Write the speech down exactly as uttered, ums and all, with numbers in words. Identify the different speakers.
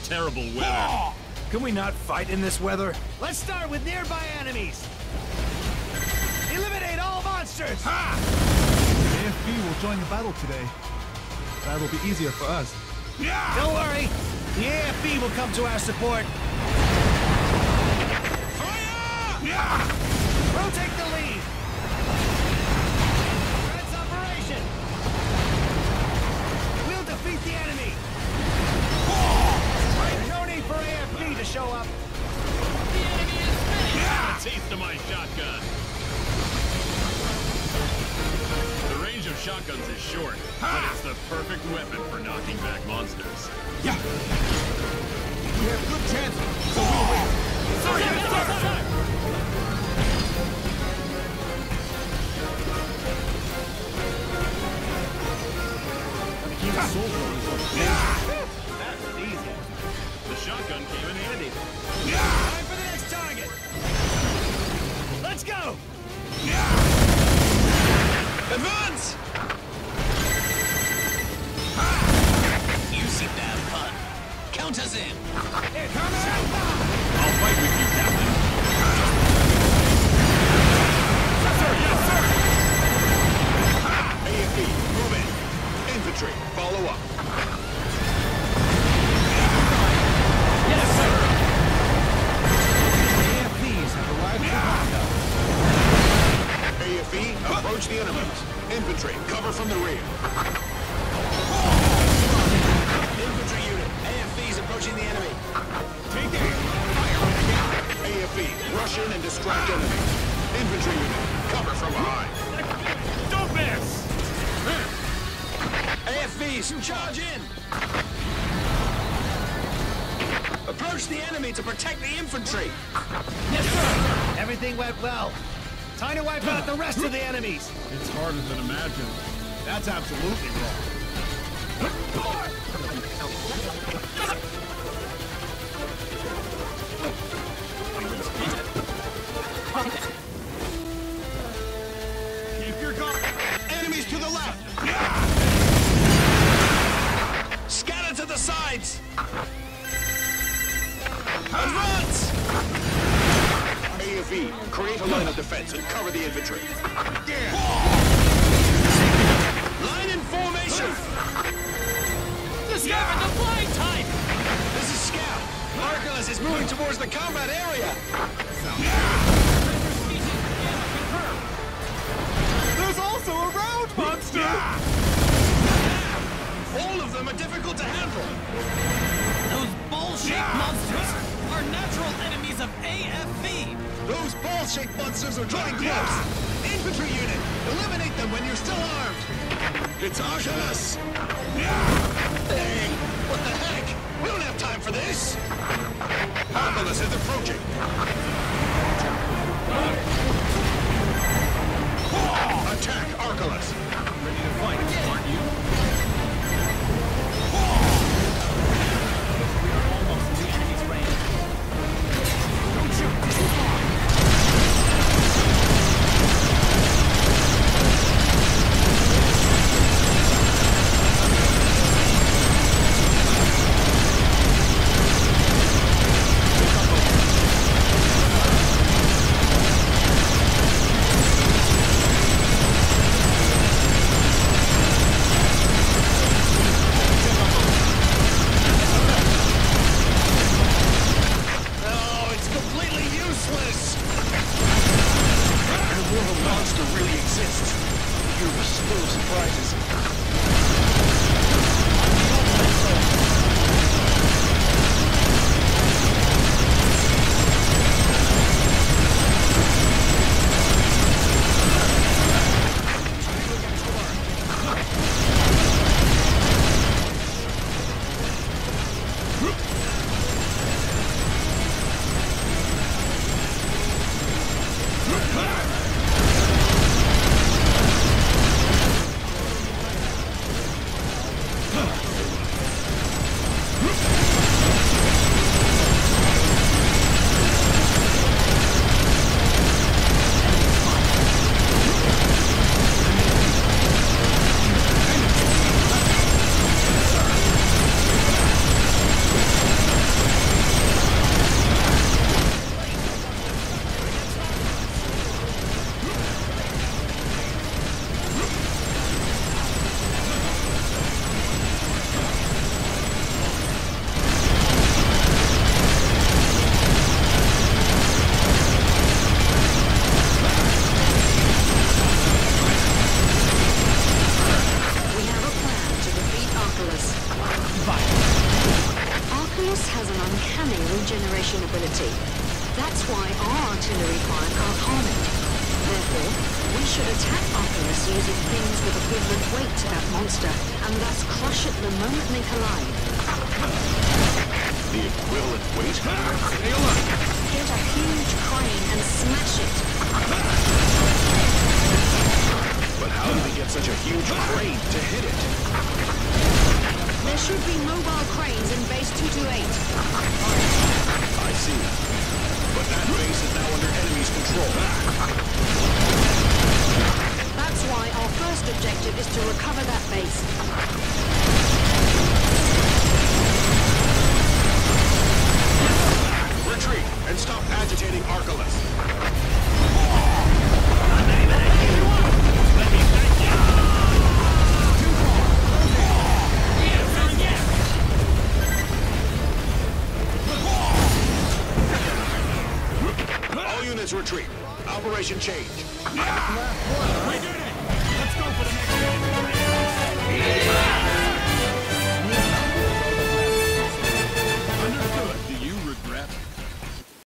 Speaker 1: terrible weather.
Speaker 2: Can we not fight in this weather?
Speaker 3: Let's start with nearby enemies. Eliminate all monsters!
Speaker 2: Ha!
Speaker 4: A F B will join the battle today. That'll be easier for us.
Speaker 2: Yeah!
Speaker 3: Don't worry, the A F B will come to our support.
Speaker 2: Fire! Yeah!
Speaker 3: We'll take the lead. Red's operation. We'll defeat the enemy. There's no need for A F B to show up.
Speaker 1: The enemy is finished! Yeah! A taste of my shotgun. The range of shotguns is short, but it's the perfect weapon for knocking back monsters.
Speaker 2: Yeah!
Speaker 3: We have good chances, so we'll win.
Speaker 1: Sorry, sorry, sorry.
Speaker 3: Keep the soldier.
Speaker 2: Yeah!
Speaker 3: That's easy.
Speaker 1: The shotgun came in handy.
Speaker 2: Yeah!
Speaker 3: Time for the next target. Let's go!
Speaker 2: Yeah!
Speaker 3: Advance!
Speaker 5: You sit down, Hunt. Count us in.
Speaker 3: Here comes
Speaker 1: I'll fight with you, Captain.
Speaker 2: Sir, yes, sir!
Speaker 6: A F B, move in. Infantry, follow up.
Speaker 3: Yes, sir! A F Bs have arrived for backup.
Speaker 6: A F B, approach the enemies. Infantry, cover from the rear.
Speaker 5: Infantry unit. A F B's approaching the enemy.
Speaker 6: Take aim. A F B, rush in and distract enemies. Infantry unit, cover from behind.
Speaker 1: Don't miss!
Speaker 5: A F Bs, charge in! Approach the enemy to protect the infantry!
Speaker 3: Yes, sir! Everything went well. Time to wipe out the rest of the enemies.
Speaker 1: It's harder than imagined.
Speaker 3: That's absolutely wrong.
Speaker 1: Keep your guard.
Speaker 6: Enemies to the left.
Speaker 5: Scatter to the sides! Advance!
Speaker 6: A F B, create a line of defense and cover the infantry.
Speaker 5: Line in formation! Discover the flying type! This is Scout. Arculus is moving towards the combat area!
Speaker 4: There's also a round monster!
Speaker 5: All of them are difficult to handle!
Speaker 7: Those ball-shaped monsters are natural enemies of A F B!
Speaker 5: Those ball-shaped monsters are drawing close! Infantry unit, eliminate them when you're still armed! It's Arculus! Hey, what the heck? We don't have time for this!
Speaker 6: Arculus is approaching. Attack Arculus!
Speaker 1: Ready to fight, aren't you?
Speaker 7: We are almost in the enemy's range. Don't shoot! Too far!
Speaker 8: artillery fire can't harm it. Therefore, we should attack Artemis using things with equivalent weight to that monster, and thus crush it the moment they collide.
Speaker 6: The equivalent weight?
Speaker 8: Get a huge crane and smash it.
Speaker 6: But how do we get such a huge crane to hit it?
Speaker 8: There should be mobile cranes in base two two eight.
Speaker 6: I see. But that base is now under enemy's control.
Speaker 8: That's why our first objective is to recover that base.
Speaker 6: Retreat and stop agitating Archelaus. All units retreat. Operation change.
Speaker 2: We did it! Let's go for the next one.